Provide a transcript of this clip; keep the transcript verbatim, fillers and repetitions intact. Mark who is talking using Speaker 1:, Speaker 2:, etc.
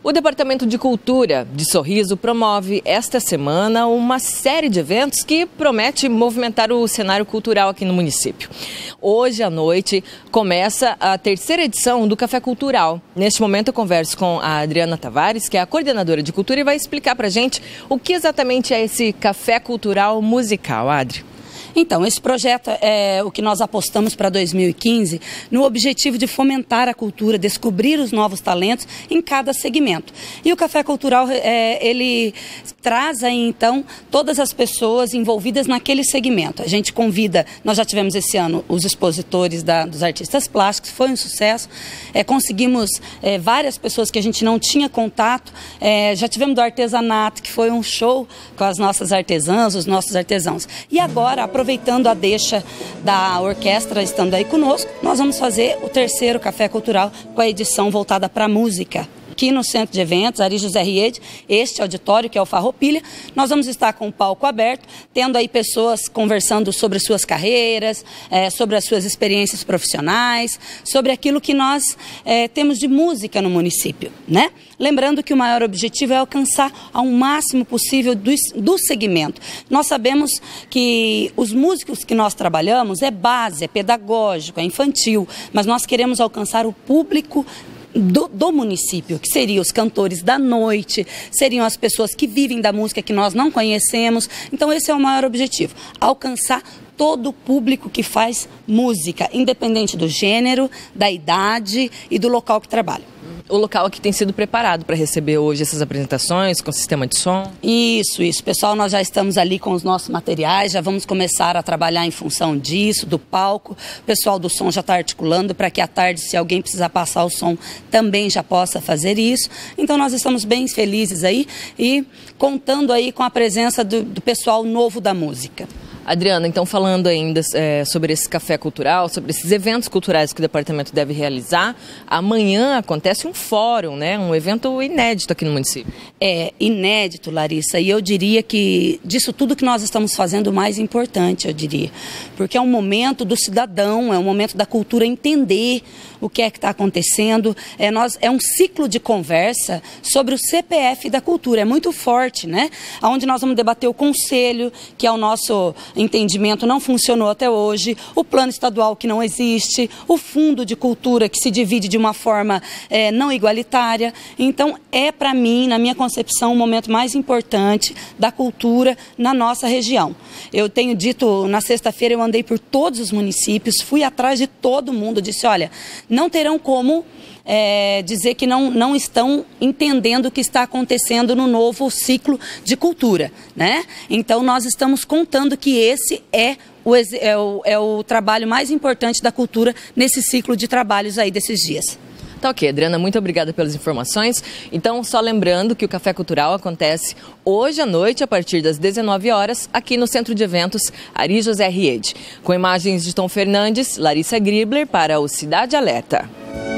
Speaker 1: O Departamento de Cultura de Sorriso promove esta semana uma série de eventos que promete movimentar o cenário cultural aqui no município. Hoje à noite começa a terceira edição do Café Cultural. Neste momento eu converso com a Adriana Tavares, que é a coordenadora de cultura, e vai explicar pra gente o que exatamente é esse Café Cultural musical. Adri.
Speaker 2: Então, esse projeto é o que nós apostamos para dois mil e quinze, no objetivo de fomentar a cultura, descobrir os novos talentos em cada segmento. E o Café Cultural, é, ele traz aí, então, todas as pessoas envolvidas naquele segmento. A gente convida, nós já tivemos esse ano os expositores da, dos artistas plásticos, foi um sucesso. É, conseguimos é, várias pessoas que a gente não tinha contato. É, já tivemos do artesanato, que foi um show com as nossas artesãs, os nossos artesãos. E agora, aproveitando Aproveitando a deixa da orquestra estando aí conosco, nós vamos fazer o terceiro Café Cultural com a edição voltada para a música. Aqui no Centro de Eventos, Ari José Riede, este auditório que é o Farroupilha, nós vamos estar com o palco aberto, tendo aí pessoas conversando sobre suas carreiras, é, sobre as suas experiências profissionais, sobre aquilo que nós é, temos de música no município, né? Lembrando que o maior objetivo é alcançar ao máximo possível do, do segmento. Nós sabemos que os músicos que nós trabalhamos é base, é pedagógico, é infantil, mas nós queremos alcançar o público Do, do município, que seriam os cantores da noite, seriam as pessoas que vivem da música que nós não conhecemos. Então esse é o maior objetivo, alcançar todo o público que faz música, independente do gênero, da idade e do local que trabalha.
Speaker 1: O local aqui tem sido preparado para receber hoje essas apresentações com sistema de som?
Speaker 2: Isso, isso. Pessoal, nós já estamos ali com os nossos materiais, já vamos começar a trabalhar em função disso, do palco. O pessoal do som já está articulando para que à tarde, se alguém precisar passar o som, também já possa fazer isso. Então nós estamos bem felizes aí e contando aí com a presença do, do pessoal novo da música.
Speaker 1: Adriana, então falando ainda é, sobre esse café cultural, sobre esses eventos culturais que o departamento deve realizar, amanhã acontece um fórum, né? Um evento inédito aqui no município.
Speaker 2: É inédito, Larissa, e eu diria que disso tudo que nós estamos fazendo, o mais importante, eu diria, porque é um momento do cidadão, é um momento da cultura entender o que é que está acontecendo, é, nós, é um ciclo de conversa sobre o C P F da cultura, é muito forte, né? Onde nós vamos debater o conselho, que é o nosso entendimento, não funcionou até hoje, o plano estadual que não existe, o fundo de cultura que se divide de uma forma é, não igualitária. Então é para mim, na minha concepção, o momento mais importante da cultura na nossa região. Eu tenho dito, na sexta-feira eu andei por todos os municípios, fui atrás de todo mundo, disse, olha, não terão como É, dizer que não, não estão entendendo o que está acontecendo no novo ciclo de cultura, né? Então nós estamos contando que esse é o, é, o, é o trabalho mais importante da cultura nesse ciclo de trabalhos aí desses dias.
Speaker 1: Tá ok, Adriana, muito obrigada pelas informações. Então, só lembrando que o Café Cultural acontece hoje à noite, a partir das dezenove horas, aqui no Centro de Eventos Ari José Riede. Com imagens de Tom Fernandes, Larissa Gribler para o Cidade Alerta.